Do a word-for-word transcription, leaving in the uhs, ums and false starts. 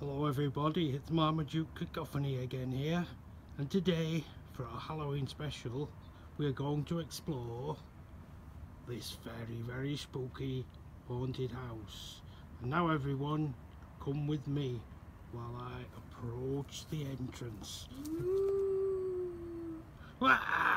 Hello everybody, it's Maramaduke Cacophony again here, and today for our Halloween special we're going to explore this very very spooky haunted house. And now everyone, come with me while I approach the entrance. Wah!